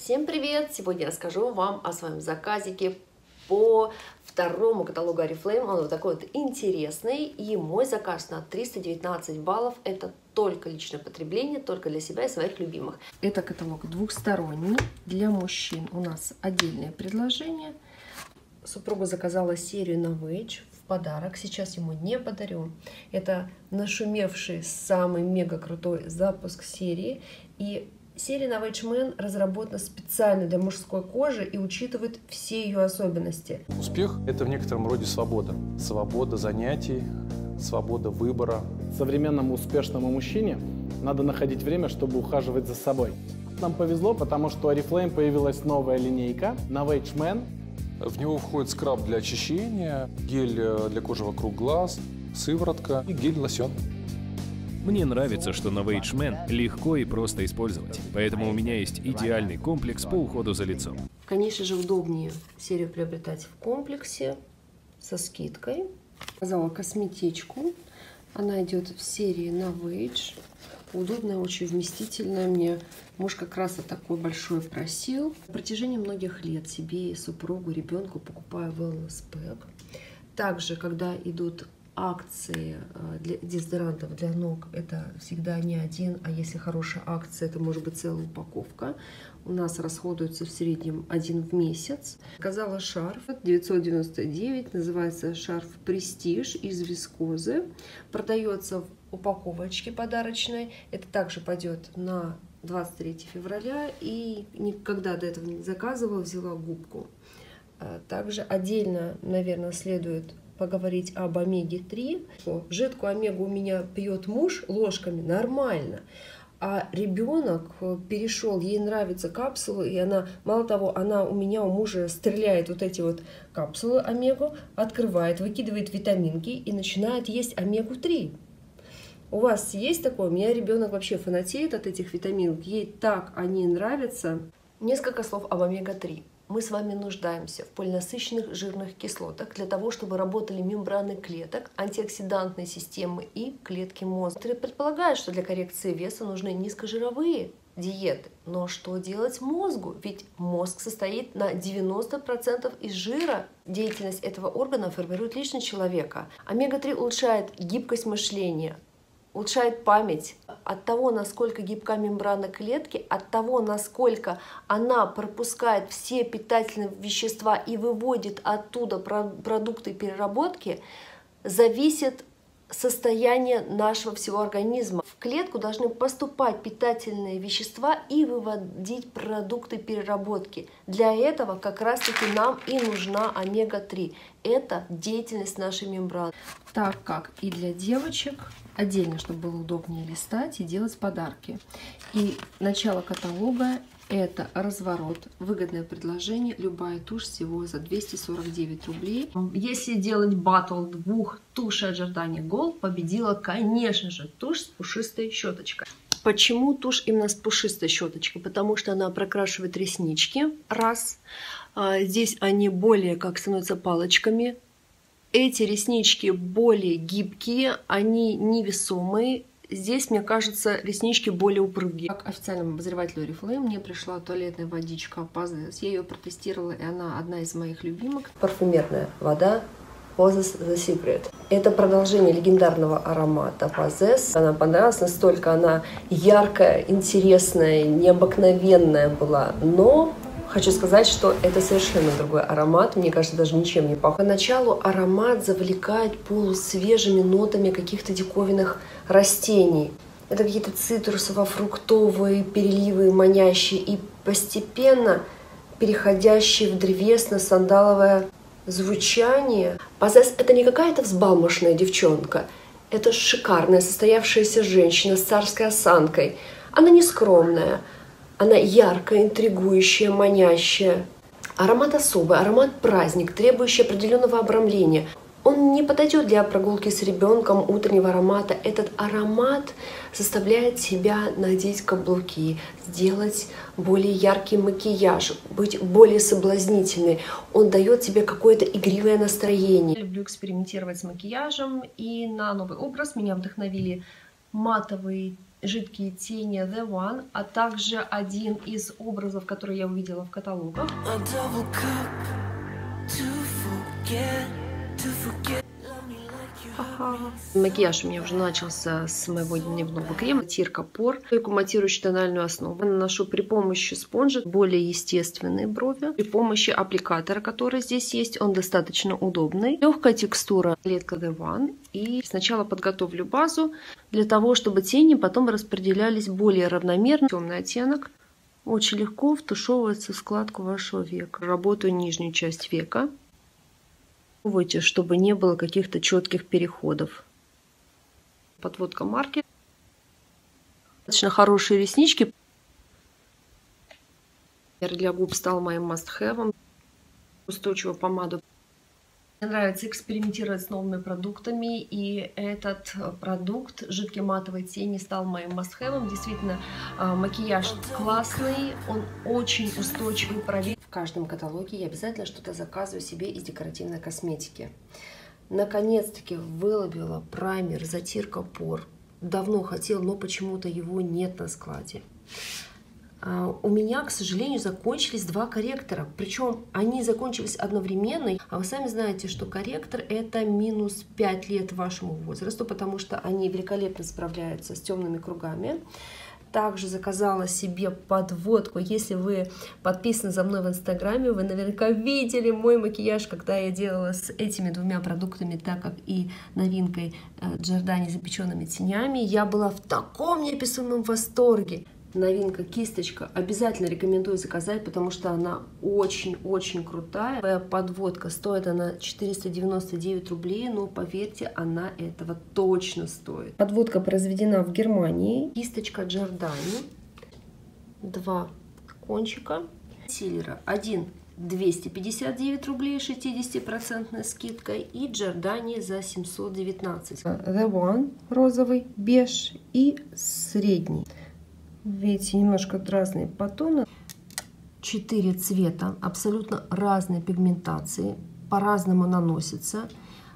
Всем привет! Сегодня я расскажу вам о своем заказике по второму каталогу Oriflame. Он вот такой вот интересный. И мой заказ на 319 баллов. Это только личное потребление, только для себя и своих любимых. Это каталог двухсторонний. Для мужчин у нас отдельное предложение. Супруга заказала серию Novage в подарок. Сейчас ему не подарю. Это нашумевший самый мега крутой запуск серии. И серия Novage Men разработана специально для мужской кожи и учитывает все ее особенности. Успех – это в некотором роде свобода. Свобода занятий, свобода выбора. Современному успешному мужчине надо находить время, чтобы ухаживать за собой. Нам повезло, потому что у Oriflame появилась новая линейка Novage Men. В него входит скраб для очищения, гель для кожи вокруг глаз, сыворотка и гель-лосьон. Мне нравится, что Novage Men легко и просто использовать, поэтому у меня есть идеальный комплекс по уходу за лицом. Конечно же, удобнее серию приобретать в комплексе со скидкой. Заказала косметичку. Она идет в серии Novage. Удобная, очень вместительная. Мне муж как раз такой большой просил. На протяжении многих лет себе и супругу, ребенку покупаю wellness pack. Также, когда идут акции для дезодорантов для ног, это всегда не один, а если хорошая акция, это может быть целая упаковка. У нас расходуется в среднем один в месяц. Заказала шарф 999, называется шарф Prestige из вискозы. Продается в упаковочке подарочной. Это также пойдет на 23 февраля. И никогда до этого не заказывала, взяла губку. Также отдельно, наверное, следует поговорить об омеге-3. Жидкую омегу у меня пьет муж ложками, нормально. А ребенок перешел, ей нравятся капсулы, и она, мало того, она у меня, у мужа стреляет вот эти вот капсулы омегу, открывает, выкидывает витаминки и начинает есть омегу-3. У вас есть такое? У меня ребенок вообще фанатеет от этих витаминок, ей так они нравятся. Несколько слов об омега-3. Мы с вами нуждаемся в полинасыщенных жирных кислотах для того, чтобы работали мембраны клеток, антиоксидантные системы и клетки мозга. Которые предполагают, что для коррекции веса нужны низкожировые диеты. Но что делать мозгу? Ведь мозг состоит на 90% из жира. Деятельность этого органа формирует личность человека. Омега-3 улучшает гибкость мышления, улучшает память. От того, насколько гибка мембрана клетки, от того, насколько она пропускает все питательные вещества и выводит оттуда продукты переработки, зависит состояние нашего всего организма. В клетку должны поступать питательные вещества и выводить продукты переработки. Для этого как раз-таки нам и нужна омега-3. Это деятельность нашей мембраны. Так как и для девочек отдельно, чтобы было удобнее листать и делать подарки. И начало каталога — это разворот, выгодное предложение, любая тушь всего за 249 рублей. Если делать батл двух тушей от Giordani Gold, победила, конечно же, тушь с пушистой щеточкой. Почему тушь именно с пушистой щеточкой? Потому что она прокрашивает реснички, раз. Здесь они более как становятся палочками. Эти реснички более гибкие, они невесомые. Здесь, мне кажется, реснички более упругие. Как официальному обозревателю Oriflame мне пришла туалетная водичка Pazes. Я ее протестировала, и она одна из моих любимых. Парфюмерная вода Pazes The Secret. Это продолжение легендарного аромата Pazes. Она понравилась настолько, она яркая, интересная, необыкновенная была, но хочу сказать, что это совершенно другой аромат. Мне кажется, даже ничем не пахнет. Поначалу аромат завлекает полусвежими нотами каких-то диковинных растений. Это какие-то цитрусово-фруктовые переливы, манящие и постепенно переходящие в древесно-сандаловое звучание. Pazes — это не какая-то взбалмошная девчонка. Это шикарная, состоявшаяся женщина с царской осанкой. Она не скромная. Она яркая, интригующая, манящая. Аромат особый, аромат праздник, требующий определенного обрамления. Он не подойдет для прогулки с ребенком утреннего аромата. Этот аромат заставляет тебя надеть каблуки, сделать более яркий макияж, быть более соблазнительной. Он дает тебе какое-то игривое настроение. Я люблю экспериментировать с макияжем, и на новый образ меня вдохновили матовый жидкие тени The One, а также один из образов, который я увидела в каталогах. Макияж у меня уже начался с моего дневного крема Тирка Пор, матирующую тональную основу. Наношу при помощи спонжа более естественные брови, при помощи аппликатора, который здесь есть. Он достаточно удобный. Легкая текстура палетка The One. И сначала подготовлю базу для того, чтобы тени потом распределялись более равномерно. Темный оттенок. Очень легко втушевывается в складку вашего века. Работаю нижнюю часть века, чтобы не было каких-то четких переходов. Подводка маркер. Достаточно хорошие реснички. Для губ стал моим must-have. Устойчивую помаду. Мне нравится экспериментировать с новыми продуктами, и этот продукт жидкий матовой тени стал моим must-have. Действительно, макияж классный, он очень устойчивый, проверенный. В каждом каталоге я обязательно что-то заказываю себе из декоративной косметики. Наконец-таки выловила праймер Затирка Пор. Давно хотела, но почему-то его нет на складе. У меня, к сожалению, закончились два корректора. Причем они закончились одновременно. А вы сами знаете, что корректор — это минус 5 лет вашему возрасту, потому что они великолепно справляются с темными кругами. Также заказала себе подводку. Если вы подписаны за мной в Инстаграме, вы наверняка видели мой макияж, когда я делала с этими двумя продуктами, так как и новинкой Giordani запеченными тенями. Я была в таком неописуемом восторге. Новинка кисточка. Обязательно рекомендую заказать, потому что она очень-очень крутая. Подводка, стоит она 499 рублей, но поверьте, она этого точно стоит. Подводка произведена в Германии. Кисточка Giordani. Два кончика. Консилера. Один 259 рублей 60% скидкой, и Giordani за 719. The One розовый, беж и средний. Видите, немножко разные подтоны. 4 цвета, абсолютно разные пигментации, по-разному наносятся.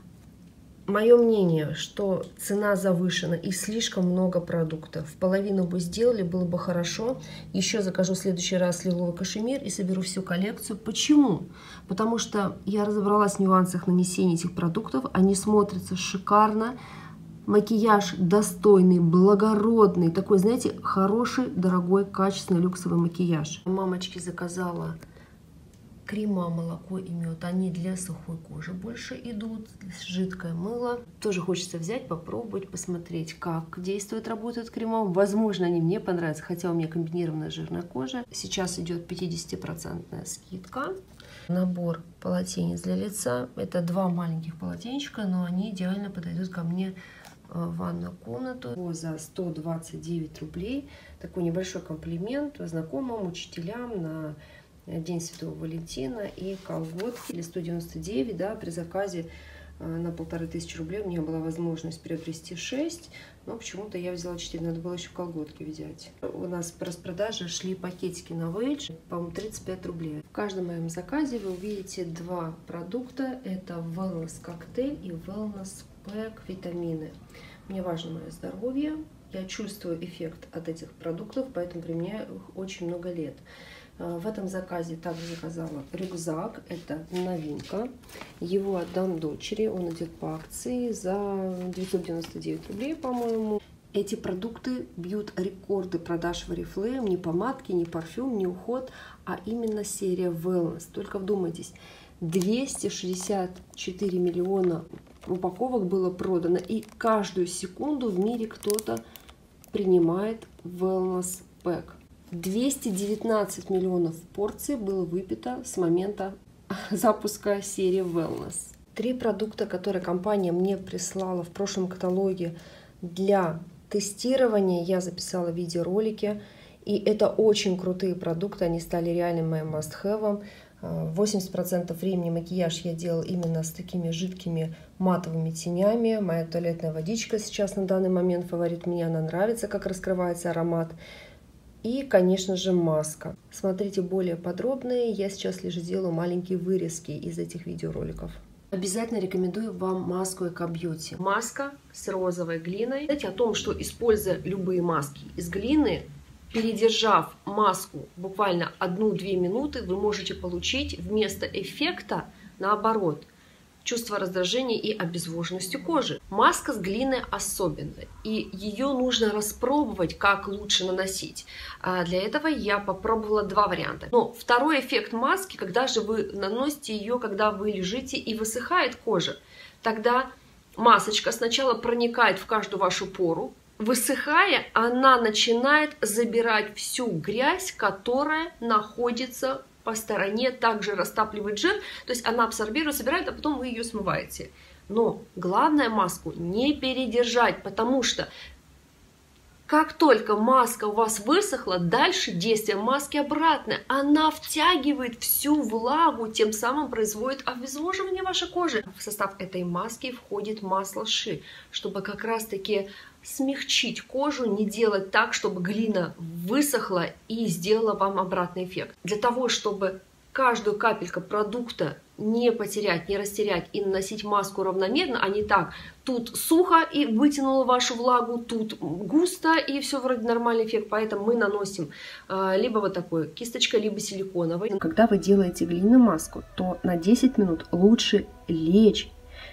Мое мнение, что цена завышена и слишком много продуктов. Половину бы сделали, было бы хорошо. Еще закажу в следующий раз лиловый кашемир и соберу всю коллекцию. Почему? Потому что я разобралась в нюансах нанесения этих продуктов. Они смотрятся шикарно. Макияж достойный, благородный, такой, знаете, хороший, дорогой, качественный, люксовый макияж. Мамочке заказала крема молоко и мед. Они для сухой кожи больше идут, жидкое мыло. Тоже хочется взять, попробовать, посмотреть, как действует, работают крема. Возможно, они мне понравятся, хотя у меня комбинированная жирная кожа. Сейчас идет 50% скидка. Набор полотенец для лица. Это 2 маленьких полотенчика, но они идеально подойдут ко мне в ванную комнату. За 129 рублей. Такой небольшой комплимент знакомым, учителям на День Святого Валентина. И колготки или 199, да, при заказе на 1500 рублей у меня была возможность приобрести 6, но почему-то я взяла 4, надо было еще колготки взять. У нас по распродаже шли пакетики на Novage, по-моему, 35 рублей. В каждом моем заказе вы увидите 2 продукта, это Wellness коктейль и Wellness Pack витамины. Мне важно мое здоровье, я чувствую эффект от этих продуктов, поэтому применяю их очень много лет. В этом заказе также заказала рюкзак, это новинка. Его отдам дочери, он идет по акции за 999 рублей, по-моему. Эти продукты бьют рекорды продаж в Oriflame, не помадки, не парфюм, не уход, а именно серия Wellness. Только вдумайтесь, 264 миллиона упаковок было продано, и каждую секунду в мире кто-то принимает Wellness Pack. 219 миллионов порций было выпито с момента запуска серии Wellness. 3 продукта, которые компания мне прислала в прошлом каталоге для тестирования, я записала видеоролики. И это очень крутые продукты, они стали реальным моим must-have. 80% времени макияж я делала именно с такими жидкими матовыми тенями. Моя туалетная водичка сейчас на данный момент фаворит. Мне она нравится, как раскрывается аромат. И, конечно же, маска. Смотрите более подробные. Я сейчас лишь делаю маленькие вырезки из этих видеороликов. Обязательно рекомендую вам маску Eco Beauty. Маска с розовой глиной. Знаете о том, что, используя любые маски из глины, передержав маску буквально 1-2 минуты, вы можете получить вместо эффекта, наоборот, чувство раздражения и обезвоженности кожи. Маска с глиной особенная, и ее нужно распробовать, как лучше наносить. Для этого я попробовала 2 варианта. Но второй эффект маски, когда же вы наносите ее, когда вы лежите и высыхает кожа, тогда масочка сначала проникает в каждую вашу пору, высыхая, она начинает забирать всю грязь, которая находится по стороне, также растапливает жир, то есть она абсорбирует, собирает, а потом вы ее смываете. Но главное маску не передержать, потому что как только маска у вас высохла, дальше действие маски обратное. Она втягивает всю влагу, тем самым производит обезвоживание вашей кожи. В состав этой маски входит масло ши, чтобы как раз-таки смягчить кожу, не делать так, чтобы глина высохла и сделала вам обратный эффект. Для того, чтобы каждую капельку продукта не потерять, не растерять и наносить маску равномерно, а не так. Тут сухо и вытянула вашу влагу, тут густо и все вроде нормальный эффект. Поэтому мы наносим либо вот такой кисточкой, либо силиконовой. Когда вы делаете глиняную маску, то на 10 минут лучше лечь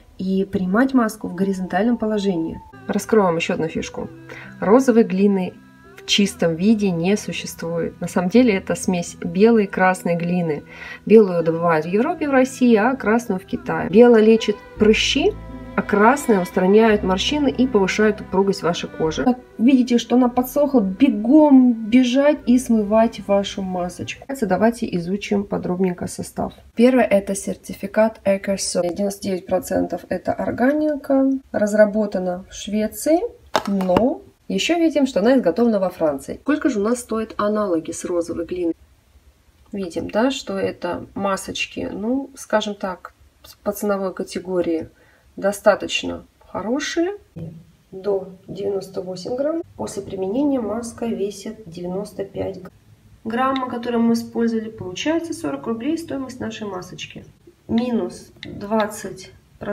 и принимать маску в горизонтальном положении. Раскрою вам еще одну фишку. Розовой глины в чистом виде не существует. На самом деле это смесь белой и красной глины. Белую добывают в Европе, в России, а красную в Китае. Белая лечит прыщи, а красная устраняет морщины и повышает упругость вашей кожи. Как видите, что она подсохла, бегом бежать и смывать вашу масочку. Давайте изучим подробненько состав. Первое — это сертификат EcoSource. 99% это органика, разработана в Швеции, но еще видим, что она изготовлена во Франции. Сколько же у нас стоят аналоги с розовой глиной? Видим, да, что это масочки, ну, скажем так, по ценовой категории достаточно хорошие, до 98 грамм. После применения маска весит 95 грамм, который мы использовали. Получается 40 рублей стоимость нашей масочки. Минус 20%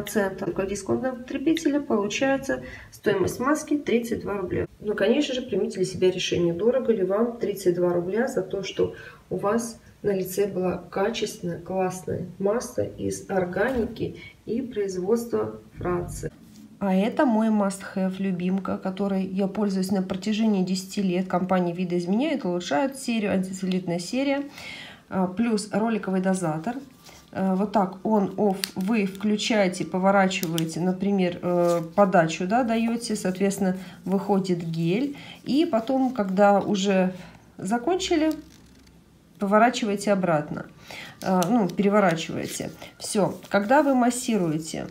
для дисконтного потребителя, получается стоимость маски 32 рубля. Ну, конечно же, примите для себя решение, дорого ли вам 32 рубля за то, что у вас на лице была качественная, классная масса из органики и производства Франции. А это мой must-have любимка, которой я пользуюсь на протяжении 10 лет. Компания видоизменяет, улучшает серию, антицеллюлитная серия, плюс роликовый дозатор. Вот так on-off вы включаете, поворачиваете, например, подачу, да, даете, соответственно, выходит гель. И потом, когда уже закончили, поворачиваете обратно, ну, переворачиваете. Все. Когда вы массируете,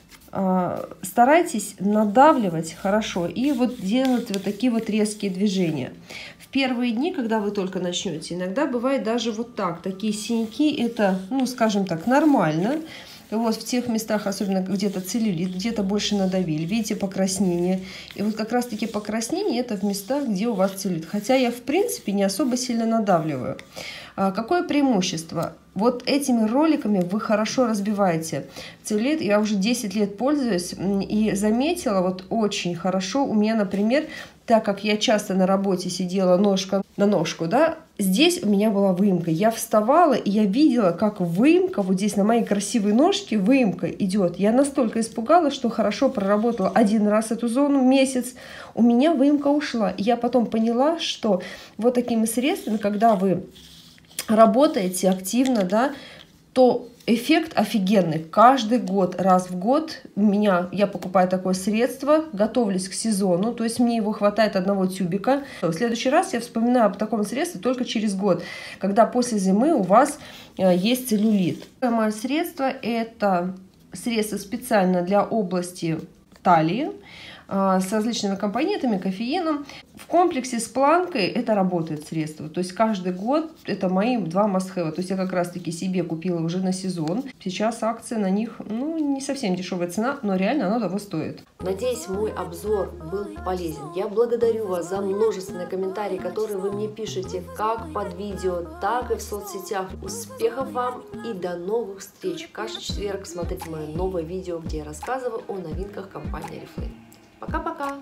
старайтесь надавливать хорошо и вот делать вот такие вот резкие движения. В первые дни, когда вы только начнете, иногда бывает даже вот так, такие синяки, это, ну, скажем так, нормально. Вот в тех местах, особенно где-то целлюлит, где-то больше надавили, видите, покраснение. И вот как раз-таки покраснение это в местах, где у вас целлюлит. Хотя я, в принципе, не особо сильно надавливаю. Какое преимущество? Вот этими роликами вы хорошо разбиваете целлюлит. Я уже 10 лет пользуюсь и заметила вот очень хорошо. У меня, например, так как я часто на работе сидела ножка на ножку, да, здесь у меня была выемка. Я вставала, и я видела, как выемка, вот здесь на моей красивой ножке выемка идет. Я настолько испугалась, что хорошо проработала один раз эту зону, месяц. У меня выемка ушла. И я потом поняла, что вот такими средствами, когда вы работаете активно, да, то эффект офигенный. Каждый год, раз в год я покупаю такое средство, готовлюсь к сезону, то есть мне его хватает одного тюбика. В следующий раз я вспоминаю об таком средстве только через год, когда после зимы у вас есть целлюлит. Мое средство — это средство специально для области талии. с различными компонентами, кофеином. В комплексе с планкой это работает средство. То есть каждый год это мои 2 must-have. То есть я как раз-таки себе купила уже на сезон. Сейчас акции на них, ну, не совсем дешевая цена, но реально оно того стоит. Надеюсь, мой обзор был полезен. Я благодарю вас за множественные комментарии, которые вы мне пишете как под видео, так и в соцсетях. Успехов вам и до новых встреч. Каждый четверг смотрите мое новое видео, где я рассказываю о новинках компании Oriflame. Пока-пока!